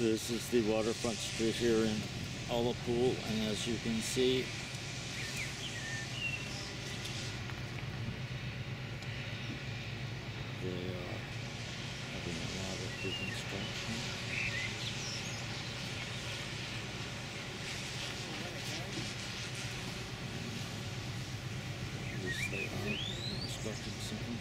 This is the waterfront street here in Ullapool, and as you can see, they are having a lot of reconstruction. At least they are constructing something.